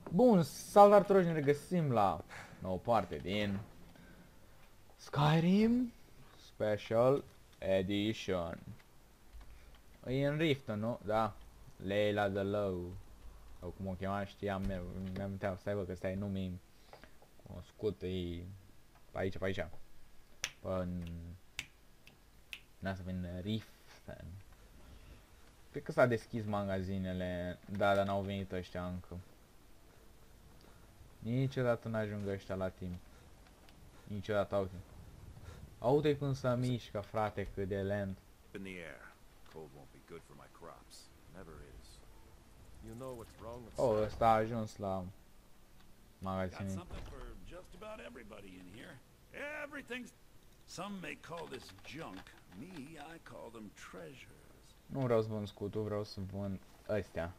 Bun, salutare tuturor, ne regăsim la nouă parte din Skyrim Special Edition. E în Riften, nu? Da. Layla the Low. Sau cum o chema, știam, mi-am uitat, stai bă, că stai numii cunoscut, e pe aici, pe aici. În să vin Riften. Cred că s-a deschis magazinele, da, dar n-au venit ăștia încă. Niciodată n-ajung ăștia la timp. Niciodată, uite. Aude cum se mișcă, frate, cât de lent. In the air. Cold won't be good for my crops. Never is. You know what's wrong with Oh, ăsta a ajuns la Got magazin. something for just about everybody in here. Everything's... Some may call this junk. Me, I call them treasures. Nu vreau să vând scutul, vreau să vând ăstea.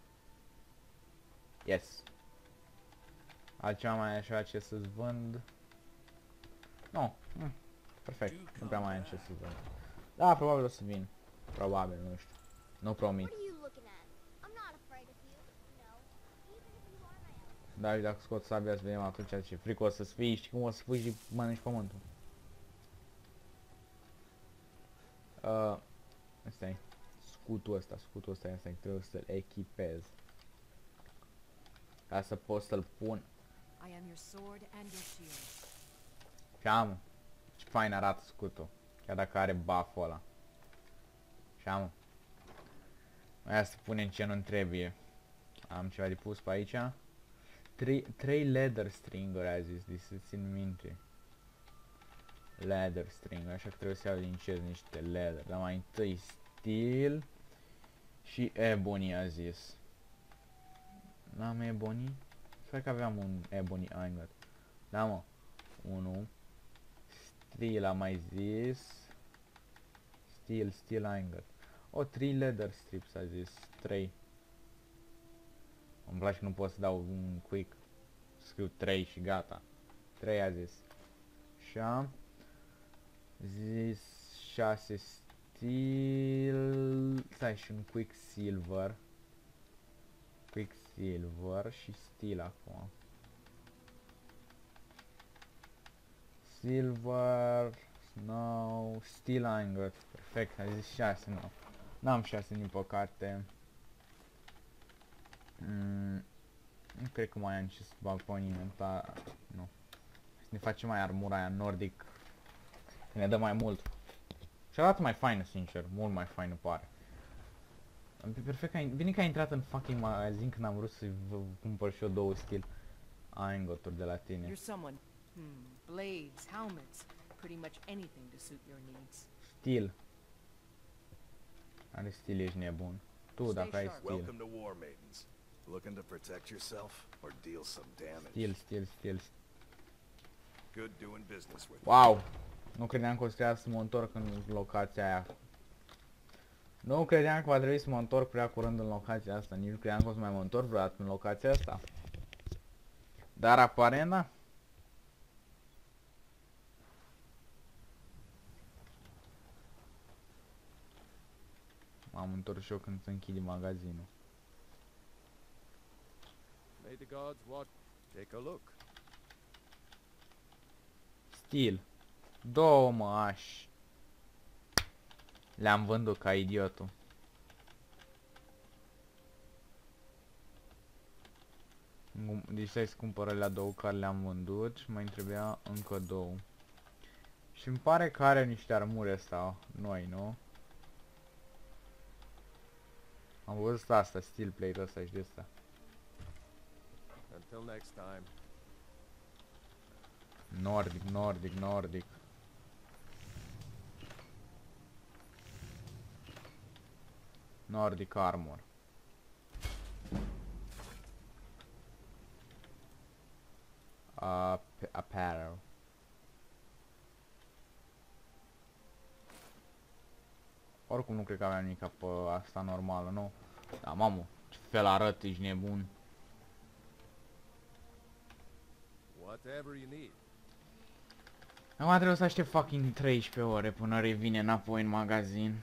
Yes. Altceva mai așa ce să-ți vând? Nu. Perfect. Nu prea mai am ce să vând. Da, probabil o să vin. Probabil, nu știu. Nu promit. What are you looking at? I'm not afraid of you. No. Even if you are my ally. Dar dacă scot sabia să vedem atunci ce frică o să-ți fii, știi cum o să fii și mănânci pământul. Asta-i. Scutul ăsta trebuie să-l echipez. Ca să pot să-l pun. I am your sword and your shield. Și am. Ce fain arată scutul. Chiar dacă are buff-ul ăla. Și am. Aia să punem ce nu trebuie. Am ceva de pus pe aici. 3 leather stringer a zis, să țin minte. Leather stringer, așa că trebuie să iau din ce niște leather. Dar mai întâi steel și ebony a zis. N-am ebony? Cred că aveam un ebony ingot. Da, mă. 1. Steel am mai zis. Steel ingot. O, 3 leather strips a zis. 3. Îmi place că nu pot să dau un quick. Scriu 3 și gata. 3 a zis. Și am zis 6 steel. Stai, și un quicksilver. Quicksilver și steel acum. Silver, snow, steel ingot. Perfect, a zis 6, nu. N-am 6 din păcate. Nu cred că mai am ce să bag pe inventar. Nu. Să ne facem mai armura aia nordic. Că ne dă mai mult. Și arată mai faină, sincer. Mult mai faină pare. Perfect, bine că ai intrat în fucking magazin când am vrut să cumpăr și eu 2 steel ingoturi de la tine. You're someone. Blades, helmets, pretty much anything to suit your needs. Steel. Are steel, ești nebun. Tu dacă ai steel. Welcome to War Maidens. Looking to protect yourself or deal some damage? Steel. Good doing business with you. Wow! Nu credeam că o să trebuia să mă întorc în locația aia. Nu credeam că va trebui să mă întorc prea curând în locația asta. Nici nu credeam că o să mai mă întorc vreodată în locația asta. Dar aparent, da. M-am întors și eu când se închide magazinul. May the gods watch. Take a look. Steel. 2 măași. Le-am vândut ca idiotul. Deci stai să cumpăr alea 2 care le-am vândut și mai trebuia încă 2. Și îmi pare că are niște armuri ăsta noi, nu? Am văzut asta, steel plate ăsta și de asta. Until next time. Nordic. Nordic armor. Apparel. Oricum nu cred că aveam nimic pe asta normală, nu? Da, mamă, ce fel arăt, ești nebun. Whatever you need. Acum trebuie să aștept fucking 13 ore până revine înapoi în magazin.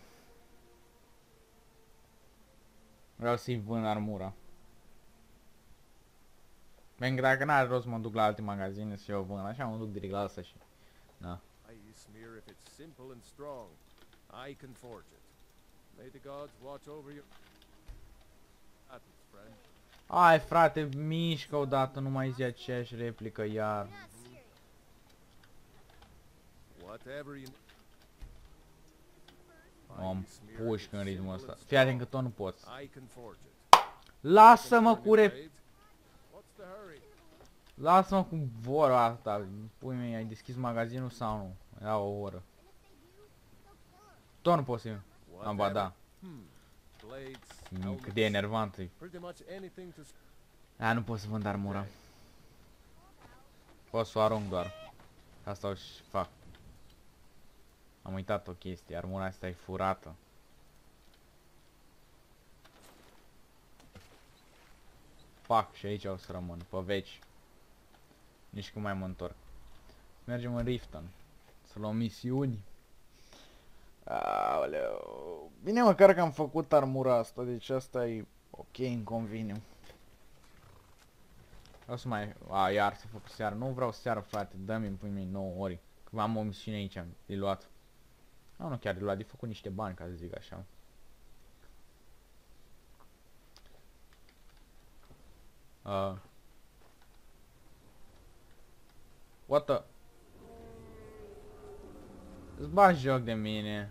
Vreau să-i vând armura. Pentru că dacă n-are rost mă duc la alte magazine și eu vând, așa mă duc direct la asta și... Da. I smear if it's simple and strong. I can forge it. May the gods watch over you. Atlas, friend. Ai frate, mișcă odată, nu mai zi aceeași replică iar. You're not serious. Whatever you Am pușcă în ritmul ăsta. Fii atent că tot nu poți. I can forge it. Lasă-mă cu rep... What's the hurry? Lasă-mă cu vorba asta. Pui mei, ai deschis magazinul sau nu? Ia o oră. Tot nu pot să... Am ba da. Blades, Cât de enervant e. pretty much anything to Aia nu pot să vând armura. Pot să o arunc doar. Asta o și fac. Am uitat o chestie, armura asta e furată. Fac și aici o să rămân, pe veci. Nici cum mai mă întorc. Mergem în Riften. Să luăm misiuni. Aoleu. Bine măcar că am făcut armura asta, deci asta e ok, îmi convine. O să mai... iar să fac seară. Nu vreau seară, frate. Dă-mi în pui mei 9 ori. Că am o misiune aici de luat. Nu chiar de luat, de făcut niște bani, ca să zic așa. What the... Îți bagi joc de mine.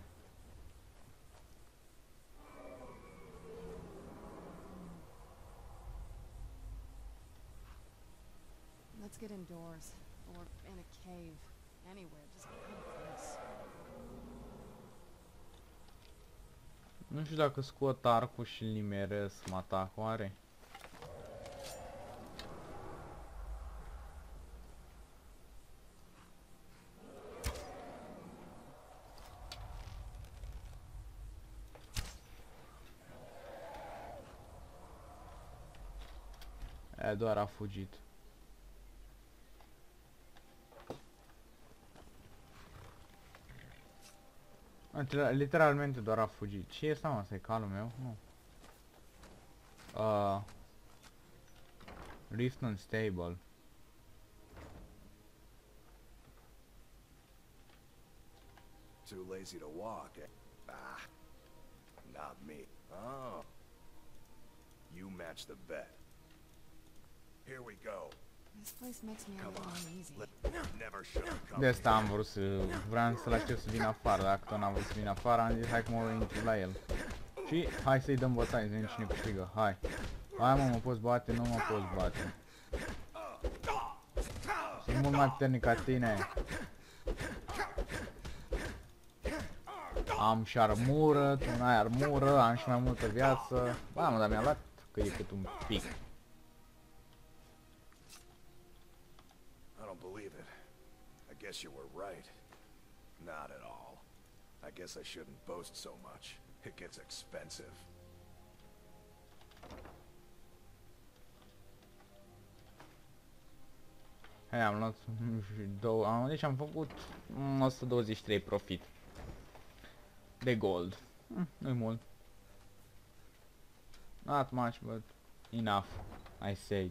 Let's get indoors. Or in a cave. Anywhere, just come close. Nu știu dacă scot arcul și îl nimeresc, mă atac, oare? Doar a fugit. Literalmente doar a fugit. Ce e asta, mă? Asta e calul meu? Nu. Riften Stable. Too lazy to walk, eh? Ah, not me. Oh. You match the bet. Here we go. This place makes me a little uneasy. Never should have come. De asta am vrut să... Vreau să-l aștept să vină afară. Dacă tot n-am vrut să vină afară, am zis hai că mă intru la el. Și hai să-i dăm bătaie, să vedem cine câștigă. Hai. Hai mă poți bate, nu mă poți bate. Sunt mult mai puternic ca tine. Am și armură, tu n-ai armură, am și mai multă viață. Ba mă, dar mi-a luat că e cât un pic. I don't believe it. I guess you were right. Not at all. I guess I shouldn't boast so much. It gets expensive. Hai, am luat două, deci am făcut 123 profit de gold. Nu-i mult. Not much, but enough, I said.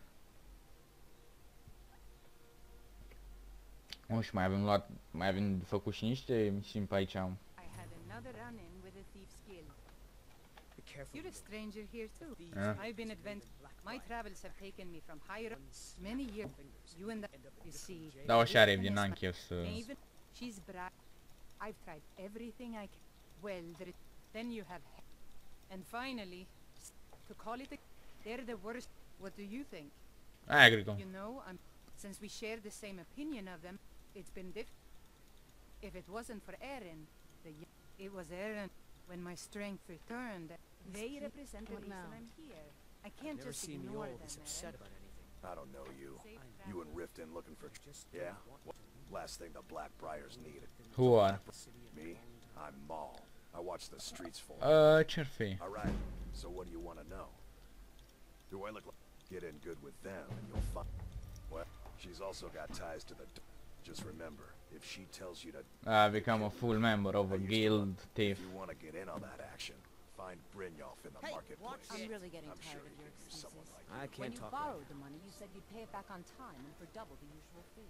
Și mai avem făcut și niște misiuni pe aici. I had another run-in with a thief's guild. You're a stranger here too. I've been My travels have taken me from higher ups many years. You and you see. Da, așa are, din n-am chef să... Maven, she's I've tried everything I can. Well, then you have... And finally, to call it a... They're the worst. What do you think? I agree. You know, since we share the same opinion of them, it's been different. If it wasn't for Eren, it was Eren. When my strength returned, they represent the reason I'm here. I can't just ignore them, Eren. I don't know you. You and Riften looking for... Yeah? Last thing the Blackbriars needed. Who are? Me? I'm Maul. I watch the streets for... ce-ar fi? Alright, so what do you want to know? Do I look like... Get in good with them and you'll find... Well, she's also got ties to the... Just remember, if she tells you to... Become a full member of a guild thief. If you want to get in on that action, find Brynjolf in the marketplace. I'm really getting I'm tired sure of he your could use someone excuses. like I When can't you talk borrowed the money, you said you'd pay it back on time and for double the usual fee.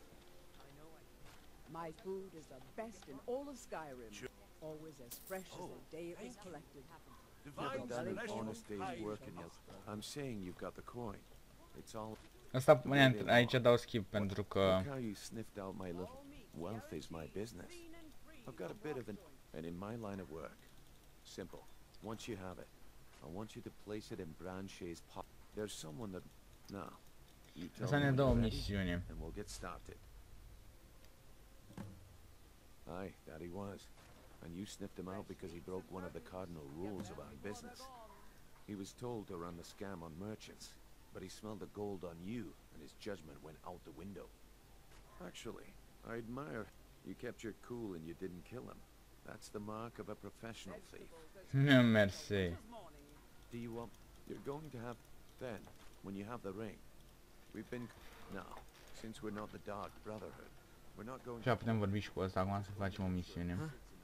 My food is the best in all of Skyrim. Always as fresh as the day it was collected. Divine done an special honest day's pie. work in you. I'm saying you've got the coin. It's all. Asta, aici dau skip pentru că... Look how you sniffed out my little wealth is my business. I've got a bit of an, and in my line of work, simple. Once you have it, I want you to place it in Branche's pot. There's someone that, no. You tell Asta me ne when dă o you're ready, misiune. and we'll get started. Aye, that he was. And you sniffed him out because he broke one of the cardinal rules of our business. He was told to run the scam on merchants, but he smelled the gold on you, and his judgment went out the window. Actually, I admire you kept your cool and you didn't kill him. That's the mark of a professional thief. Mersi. Do you want... You're going to have... Then, when you have the ring, we've been... Now, since we're not the Dark Brotherhood, we're not going Și putem vorbi și cu ăsta acum să facem o misiune.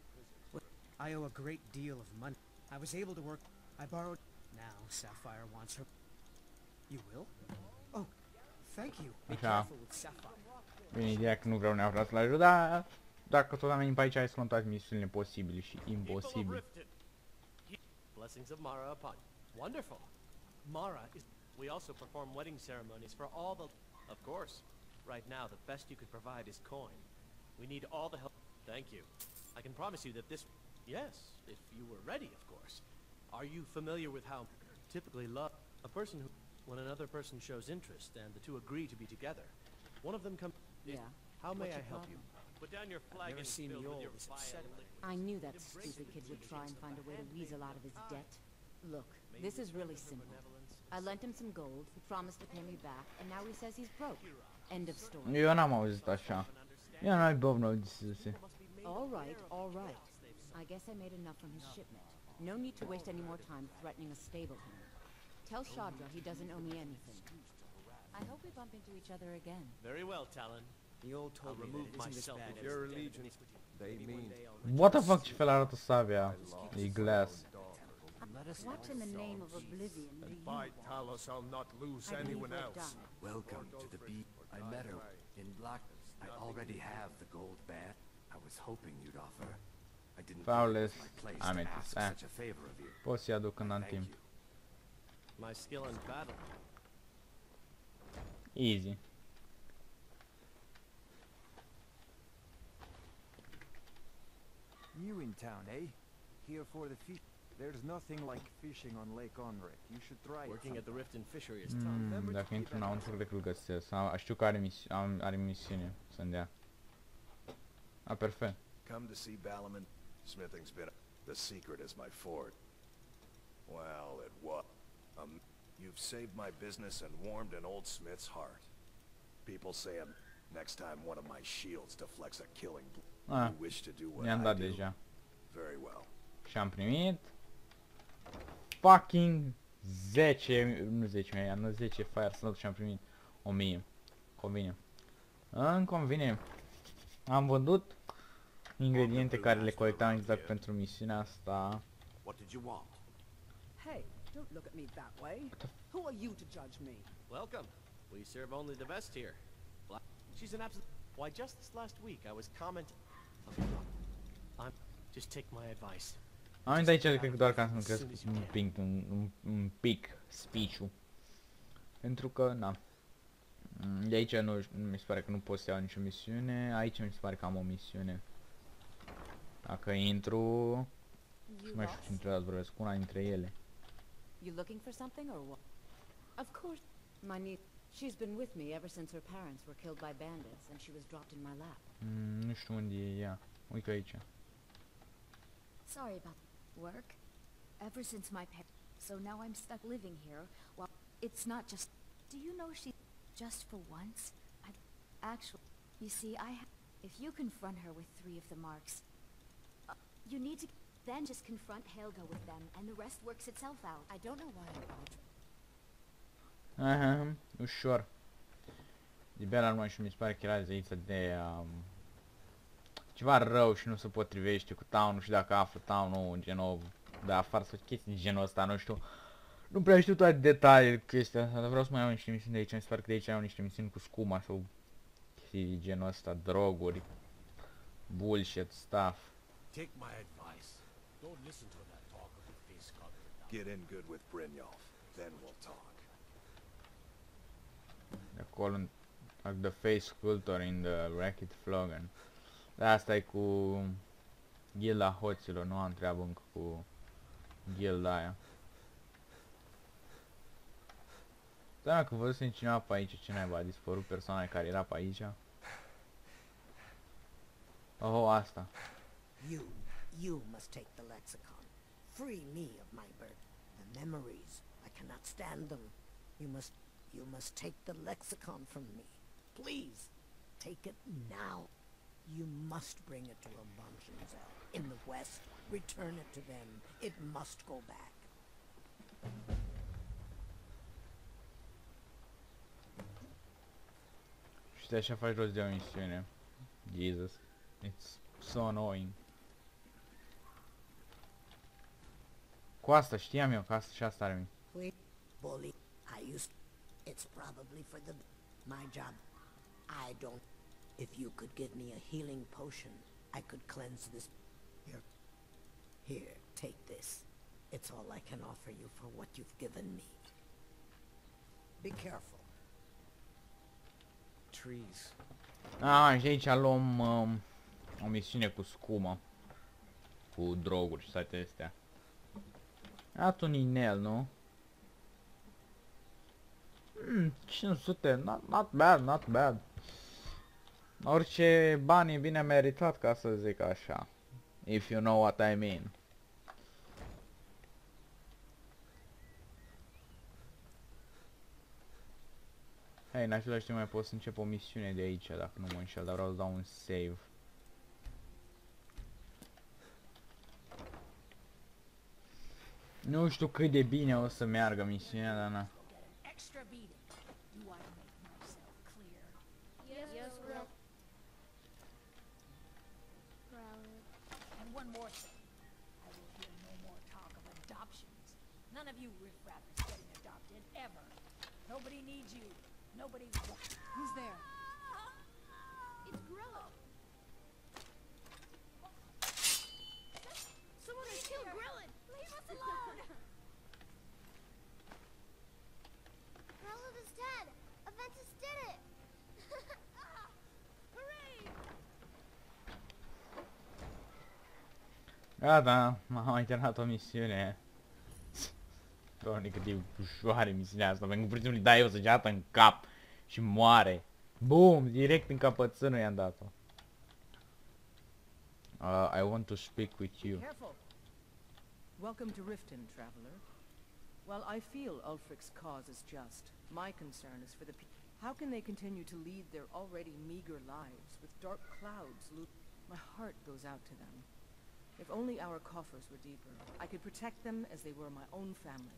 I owe a great deal of money. I was able to work. I borrowed. Now Sapphire wants her. You will? Oh, thank you. Be Așa. careful with Sapphire. Bine, ideea că nu vreau neapărat să-l ajut, dar dacă tot am venit pe aici, hai să luăm toate misiunile posibile și imposibile. Blessings of Mara upon you. Wonderful. Mara is... We also perform wedding ceremonies for all the... Of course. Right now, the best you could provide is coin. We need all the help... Thank you. I can promise you that this... Yes, if you were ready, of course. Are you familiar with how typically love... A person who... When another person shows interest and the two agree to be together, one of them comes... Yeah. How may What's I your help problem? you? Put down your flag never and seen filled with Mjolnir your this vile upsetting. liquid. I knew that stupid kid would try and find a way to weasel out of his debt. Look, this is really simple. I lent him some gold, he promised to pay me back, and now he says he's broke. End of story. Eu n-am auzit așa. Eu n-ai bov no disuse. All right, all right. I guess I made enough from his shipment. No need to waste any more time threatening a stable hand. Tell Shadra he doesn't owe me anything. I hope we bump into each other again. Very well, Talon. The old I'll told me that remove it isn't this myself bad if as your it is. allegiance They mean... What the fuck, ce fel arată sabia? E glass. What in the name of oblivion do you By want? Talos, I'll not lose I believe anyone we're else. done. Welcome to the beat. I met her in Black. I already have the gold bat. I was hoping you'd offer. I didn't Flawless. think it was my place Am to it. ask such a favor of you. Pot să-i aduc când am Thank timp. you. My skill in battle. Easy. New in town, eh? Here for the fish. There's nothing like fishing on Lake Onrek. You should try Working it. at the Rift and Fishery is tough. Dacă intru înăuntru, cred că îl găsesc. Știu că are misiune să-mi dea. Ah, perfect. Come to see Balaman? Smithing's been... The secret is my fort. Well, it was. You've saved my business and warmed an old smith's heart. People say next time one of my shields deflects a killing blow. Ah, You wish to do what i-am I dat do? deja. Very well. Și am primit... Fucking 10, nu 10, am dat 10 fire slot și am primit 1000. Convine. Îmi convine. Am vândut ingrediente care le colectam exact pentru misiunea asta. What did you want? Hey, don't look at me that way. Who are you to judge me? Welcome. We serve only the best here. She's an absolute... Why, just this last week I was commenting... Just take my advice. Am venit aici, cred că doar ca să-mi cresc un pic speech-ul. Pentru că, na. De aici nu mi se pare că nu pot să iau nicio misiune. Aici mi se pare că am o misiune. Dacă intru... Nu mai știu ce trebuie să vorbesc cu una dintre ele. You looking for something or what? Of course. My niece. She's been with me ever since her parents were killed by bandits and she was dropped in my lap. Nu știu unde e ea. Uite aici. Sorry about work. Ever since my parents, so now I'm stuck living here. Well, it's not just. Do you know she? Just for once, I actually. You see, if you confront her with 3 of the marks, you need to then just confront Helga with them, and the rest works itself out. I don't know why I'm out. Aha, ușor. De bea la urmă și mi se pare că era zeiță de ceva rău și nu se potrivește cu town-ul și dacă află town-ul gen da afară sau chestii de genul ăsta, nu știu. Nu prea știu toate detaliile cu chestia asta, dar vreau să mai am niște misiuni de aici. Mi se pare că de aici au niște misiuni cu scuma sau chestii de genul ăsta, droguri, bullshit stuff. Take my advice. Don't listen to that talk of the face color. Get in good with Brynjolf, then we'll talk. De acolo, like the face sculptor in the Wrecked Flogan. Da, asta e cu gilda hoților, nu am treabă încă cu gilda aia. Da, dacă văzusem cineva pe aici, ce naiba, a dispărut persoana care era pe aici. Oh, asta. You must take the lexicon. Free me of my burden. The memories, I cannot stand them. You must take the lexicon from me. Please, take it now. You must bring it to Abanshanzel in the west. Return it to them. It must go back. Și te așa faci rost de o misiune. Jesus. It's so annoying. Cu asta știam eu că asta și asta are Wait, bully. It's probably for my job. I don't. If you could give me a healing potion, I could cleanse this. Here, take this. It's all I can offer you for what you've given me. Be careful. Trees. Ah, și aici luăm o misiune cu scumă. Cu droguri și toate astea. At un inel, nu? 500, not bad. Orice bani e bine meritat, ca să zic așa. If you know what I mean. Hei, în același timp mai pot să încep o misiune de aici, dacă nu mă înșel, dar vreau să dau un save. Nu știu cât de bine o să meargă misiunea, dar na. None of you riffraff is getting adopted, ever. Nobody needs you. Nobody... Who's there? It's Grilla. Someone has killed Grillin! Leave us alone! Grillin is dead! Aventus did it! Hooray! Gata, m-am mai terminat o misiune. Doamne, cât de ușoare misiunea asta, pentru că pur și simplu îi dai o săgeată în cap și moare. Boom, direct în capățânul i-am dat-o. I want to speak with you. Careful. Welcome to Riften, traveler. While I feel Ulfric's cause is just, my concern is for the people. How can they continue to lead their already meager lives with dark clouds looming? My heart goes out to them. If only our coffers were deeper, I could protect them as they were my own family.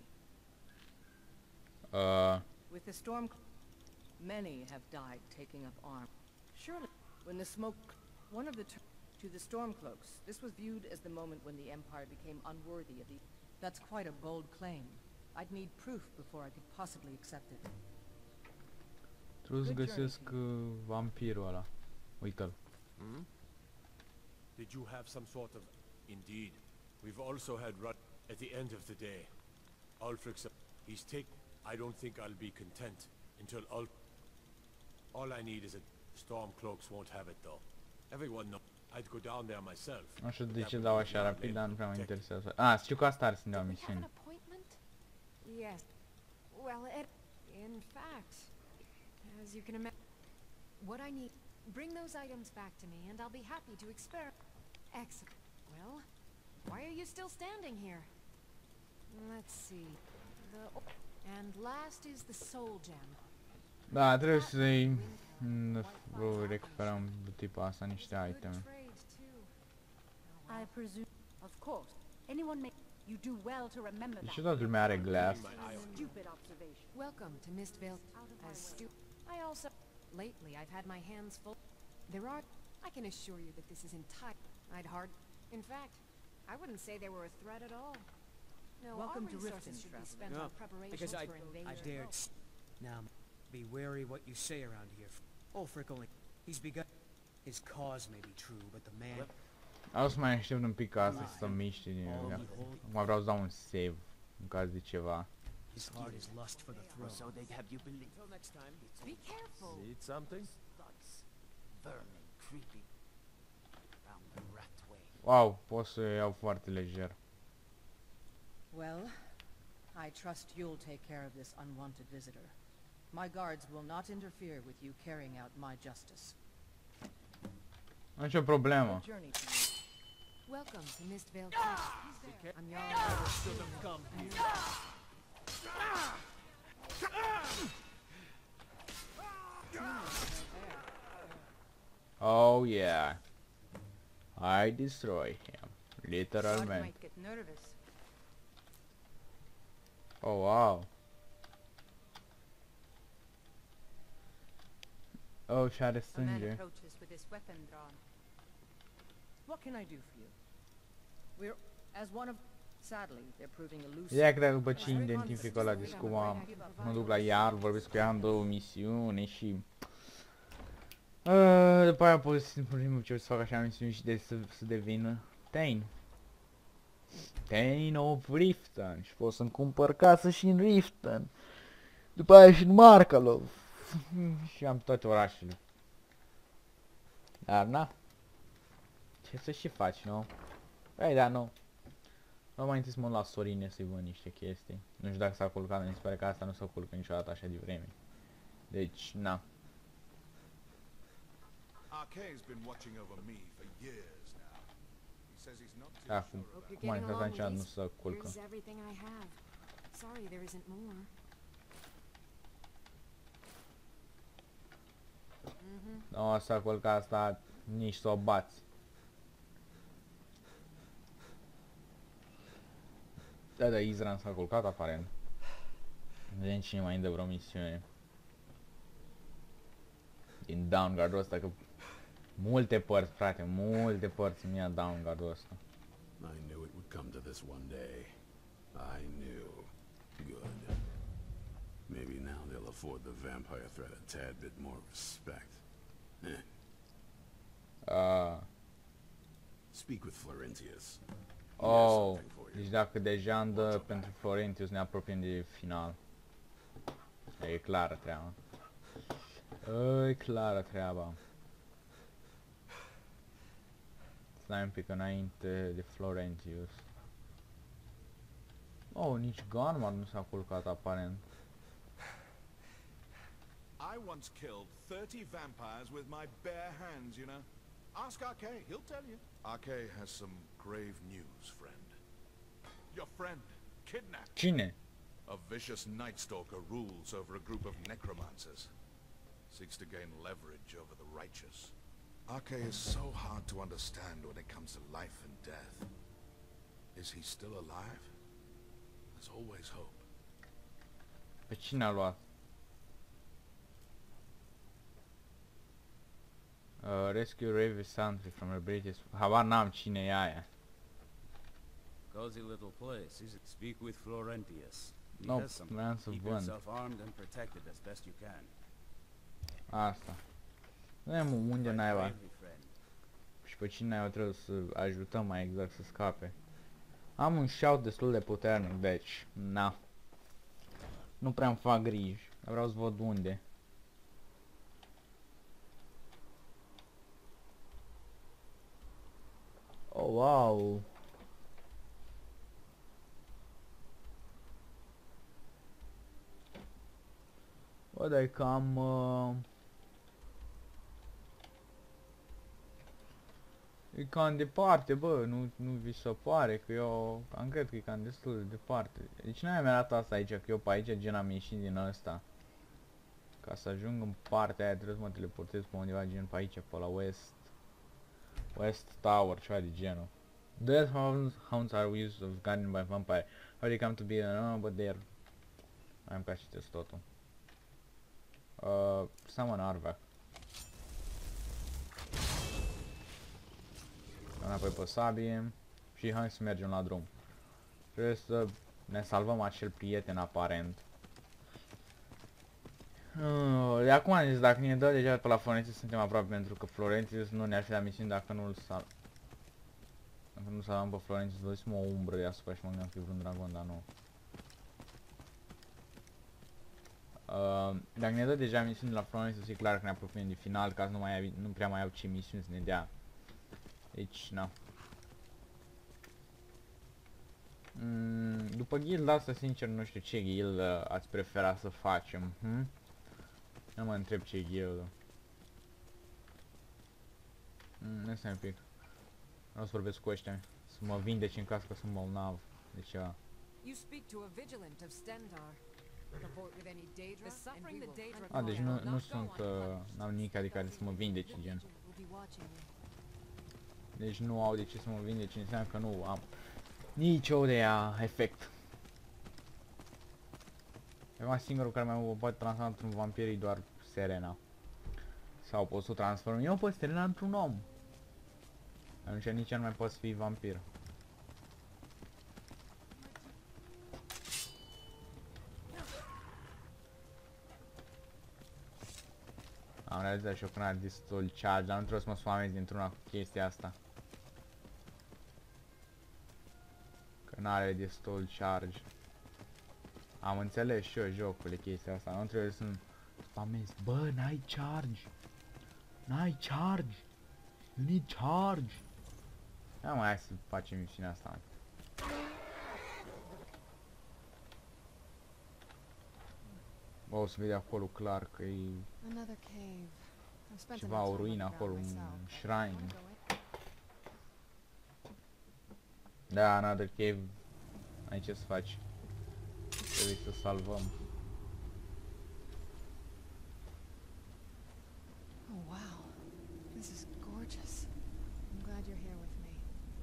With the storm, many have died taking up arms. Surely, when the smoke, one of the to the Stormcloaks, this was viewed as the moment when the Empire became unworthy of the... That's quite a bold claim. I'd need proof before I could possibly accept it. Trebuie să găsesc vampirul ăla. Uite-l. Did you have some sort of... Indeed. We've also had rut at the end of the day. Ulfric's... He's taken... I don't think I'll be content until all I need is a... Stormcloaks won't have it though. Everyone knows. I'd go down there myself. Nu știu de ce dau așa rapid, dar nu prea mă interesează. Ah, știu că asta ar să-mi dea o misiune. Yes. Well, in fact, as you can imagine, what I need, bring those items back to me, and I'll be happy to experiment. Excellent. Well, why are you still standing here? Let's see. And last is the soul gem. Da, trebuie să-i recuperăm de tipul asta niște iteme. I presume, of course, anyone may. You do well to remember that. Și toată lumea are glass. Stupid observation. Welcome to Mistvale. I also, lately I've had my hands full. There are, I can assure you that this is entire. In fact, I wouldn't say they were a threat at all. No, Welcome all to resources Riften, should be traveler. spent on preparations Because for invasion. I dared. Now, be wary what you say around here. Ulfric only. He's begun. His cause may be true, but the man. O să mai aștept un pic ca asta să miște din el. Acum vreau să dau un save în caz de ceva. His heart is lust for the throne. So they'd have you believe. Until next time. Be careful. Need something? Thugs. Vermin creeping round the Ratway. Wow, pot să iau foarte lejer. Well, I trust you'll take care of this unwanted visitor. My guards will not interfere with you carrying out my justice. Nu nicio problemă. Good journey to you. Welcome to Mistvale Castle. I'm Jarl. Oh yeah. I destroy him. God Literalmente. might get nervous. Oh wow. Oh, și are A man sânge. approaches with his weapon drawn. What can I do for you? We're as one of. Sadly, they're proving elusive. Ideea că după ce identific ăla de scuma, mă duc la iar, vorbesc cu ea în 2 misiuni și... după aia pot simplu ce o să fac așa misiuni și de să devină Thane. Thane of Riften și pot să-mi cumpăr casă și în Riften. După aia și în Markalov. Și am toate orașele. Dar na. Ce să și faci, nu? Păi da, nu. Mă mai întâi să mă la Sorine să-i văd niște chestii. Nu știu dacă s-a culcat, mi se pare că asta nu s-a culcat niciodată așa de vreme. Deci, na. Arkay's been watching over me for years now. He says he's not too Acum, cum mai întâi niciodată nu s-a culcat. Here's everything I have. Sorry there isn't more. Nu s-a culcat asta, nici să o bați. Da, Izran s-a culcat aparent. Vedem cine mai dă vreo misiune. Din Downguard-ul ăsta, că multe părți, frate, multe părți mi-a Downguard-ul ăsta. I knew it would come to this one day. I knew. Good. Maybe now they'll afford the vampire threat a tad bit more respect. Speak with Florentius. Oh, deci dacă deja îmi dă pentru Florentius ne apropiem de final. E clară treaba. E clară treaba. Stai un pic înainte de Florentius. Oh, nici Gunmar nu s-a culcat aparent. I once killed 30 vampires with my bare hands, you know. Ask Arkay, he'll tell you. Arkay has some grave news, friend. Your friend, kidnapped. Cine? A vicious Night Stalker rules over a group of necromancers. Seeks to gain leverage over the righteous. Arkay is so hard to understand when it comes to life and death. Is he still alive? There's always hope. Pe cine a luat? Rescue Ravi Santry from a British... Habar n-am cine e aia. Cozy little place. Speak with Florentius. He No, has some. vreau să Keep vând. yourself armed and protected as best you can. Asta. Vedem unde naiba. Bravely, friend. Și pe cine naiba trebuie să ajutăm mai exact să scape. Am un shout destul de puternic, deci, na. Nu prea îmi fac griji. Dar vreau să văd unde. Oh, wow. Bă, dar e cam... E cam departe, bă, nu vi se pare că eu cam cred că e cam destul de departe. Deci n-ai mi arătat asta aici, că eu pe aici gen am ieșit din ăsta. Ca să ajung în partea aia trebuie să mă teleportez pe undeva gen pe aici, pe la West Tower, ceva de genul. Death hounds are used of guarded by vampire. How they come to be, but they're... Am ca și test totul. Summon Arvac. Înapoi pe sabie și hai să mergem la drum. Trebuie să Ne salvăm acel prieten aparent. De acum am zis, dacă ne dă deja pe la Florentius suntem aproape, pentru că Florentius nu ne-ar fi dat misiuni dacă nu-l salvam pe Florentius. Văzusem o umbră deasupra și mă gândeam că e vreun dragon, dar nu. Dacă ne dă deja misiuni de la Florentius, e clar că ne apropiem de final, ca să nu prea mai au ce misiuni să ne dea. Deci, na. După guild asta, sincer, nu știu ce guild ați prefera să facem. Nu mă întreb ce guild. Stai un pic. Vreau să vorbesc cu ăștia. Să mă vindeci în caz că sunt bolnav de ceva. Deci nu sunt, n-am nimic adică să mă vindeci, gen. Deci nu au de ce să mă vindeci, înseamnă că nu am nicio de efect. Acum singurul care mă poate transforma într-un vampir e doar Serena. Sau pot să o transform eu pe Serena într-un om. Atunci nici nu mai poți fi vampir. Am realizat și eu că n-are destul charge, dar nu trebuie să mă sfamez dintr-una cu chestia asta. Că n-are destul charge. Am înțeles și eu jocul chestia asta, nu trebuie să-mi spamez. Bă, n-ai charge! N-ai charge! You need charge! Da, mai hai să facem misiunea asta. Bă, o să vede acolo clar că e ceva, o ruină acolo, un shrine. Da, another cave. Ai ce să faci? Trebuie să salvăm. Oh wow, this is gorgeous. I'm glad you're here with me.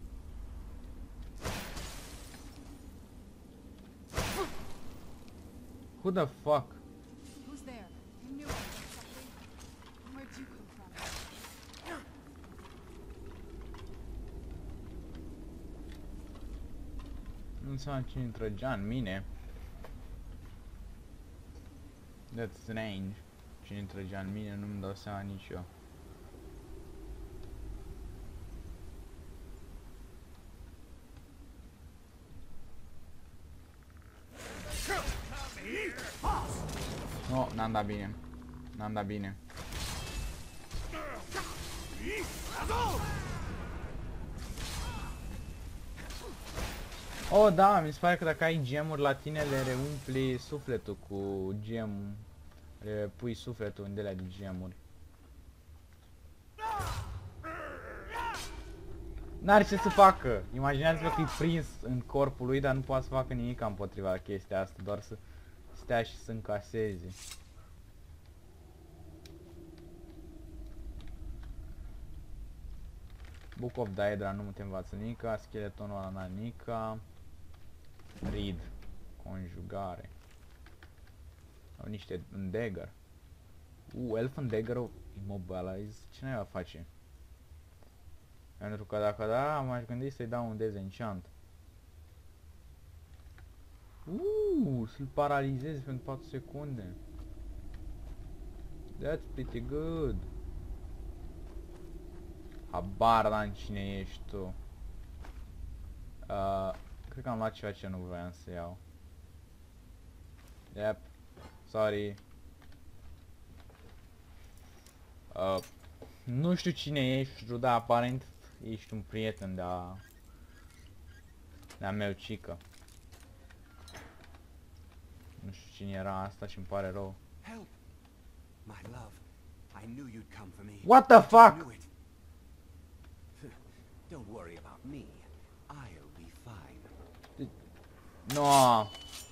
Who the fuck? Who's there? You knew it was something. Where'd you come from? Nu înseamnă cine trăgea în mine. That's strange. Cine trăgea în mine nu-mi dau seama nici eu. No, n-am dat bine. N-am dat bine. Oh, da, mi se pare că dacă ai gemuri la tine le reumpli sufletul cu gem. Le pui sufletul în delea de gemuri. N-are ce să facă. Imaginează-vă că e prins în corpul lui, dar nu poate să facă nimic împotriva chestia asta, doar să stea și să încaseze. Book of Daedra nu te învață nica, scheletonul ăla n-a nica. Read. Conjugare. Au niște dagger. Elfen dagger immobilize. Ce n-ai va face? Pentru că dacă da, m-aș gândi să-i dau un dezenchant. Să-l paralizezi pentru 4 secunde. That's pretty good. Habar n-am cine ești tu. Cred că am luat ceva ce nu voiam să iau. Yep. Sorry. Nu știu cine ești, dar aparent ești un prieten de-a meu cică. Nu știu cine era asta și îmi pare rău. Help! My love, I knew you'd come for me. What the fuck? Don't worry about me. I'll be fine. No.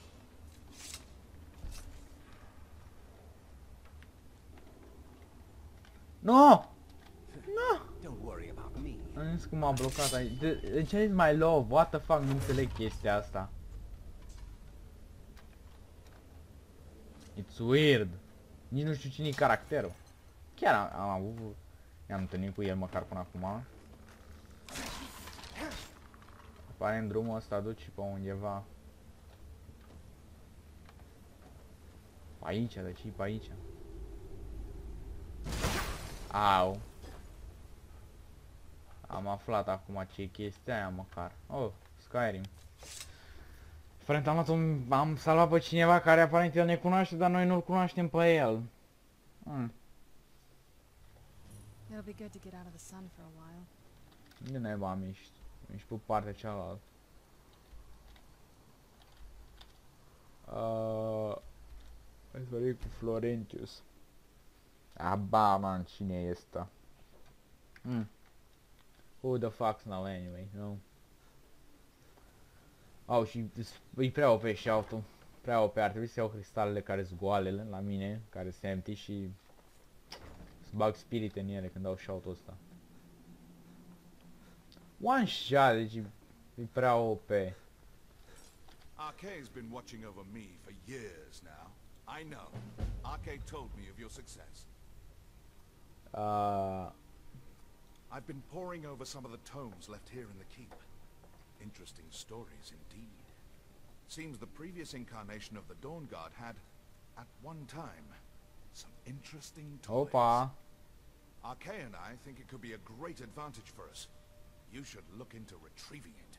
No! No! Don't worry about me. Am zis cum m-a blocat aici. De ce is my love? What the fuck? Nu înțeleg chestia asta. It's weird. Nici nu știu cine e caracterul. Chiar am avut... Ne-am întâlnit cu el măcar până acum. Aparent drumul ăsta duce pe undeva. Aici, de ce pe aici? Au. Am aflat acum ce e chestia aia măcar. Oh, Skyrim. Frate, am salvat pe cineva care aparent el ne cunoaște, dar noi nu-l cunoaștem pe el. It'll be good to get out of the sun for a while. De neba miști. Miști pe partea cealaltă. Hai să vorbim cu Florentius. Aba, man, cine e ăsta? Who the fuck's now anyway, no? Au, și e prea OP shout-ul. Prea OP, ar trebui să iau cristalele care sunt goalele la mine, care sunt empty și să bag spirit în ele când dau shout-ul ăsta. One shot, deci e prea OP. Arkay's been watching over me for years now. I know. Arkay told me of your success. I've been poring over some of the tomes left here in the keep. Interesting stories indeed. Seems the previous incarnation of the Dawn Guard had, at one time, some interesting toys. Opa! Arkay and I think it could be a great advantage for us. You should look into retrieving it.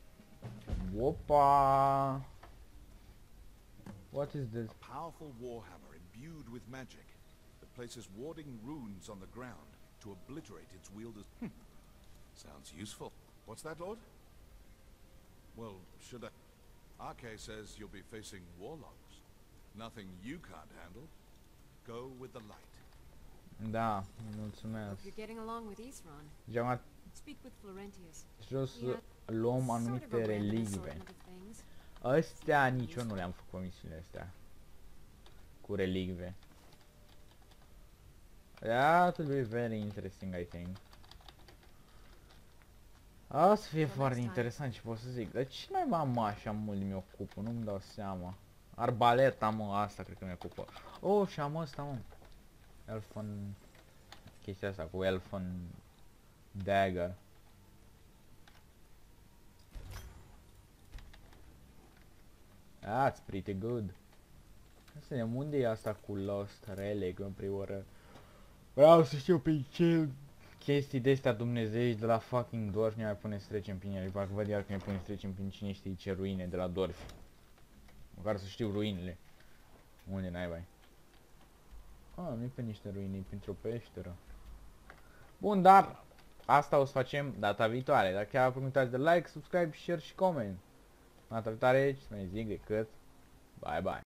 Opa! What is this? A powerful warhammer imbued with magic that places warding runes on the ground to obliterate its wielder's... Sounds useful. What's that, Lord? Well, should I... Arkay says you'll be facing warlocks. Nothing you can't handle. Go with the light. Da, mulțumesc. Hope you're getting along with Isran. Geama, Speak with Florentius. vreau să luăm anumite relicve. Astea nici eu nu le-am făcut misiunile astea. Cu relicve. That will be very interesting, I think. O să fie foarte interesant, ce pot să zic. Dar ce mai am așa mult mi ocupă? Nu-mi dau seama. Arbaleta, mă, asta cred că mi ocupă. Oh, și am ăsta, mă. Elfin... Chestia asta cu Elfin Dagger. That's pretty good. Să vedem unde e asta cu Lost Relic în primul rând. Vreau să știu pe ce chestii de astea dumnezeiști de la fucking Dwarf ne mai pune să trecem prin ele. Parcă văd iar că ne pune să trecem prin cine știe ce ruine de la Dwarf. Măcar să știu ruinele. Unde n-ai. Nu-i pe niște ruine, pentru o peșteră. Bun, dar asta o să facem data viitoare. Dacă chiar nu uitați de like, subscribe, share și comment. Data viitoare, să mai zic decât bye bye.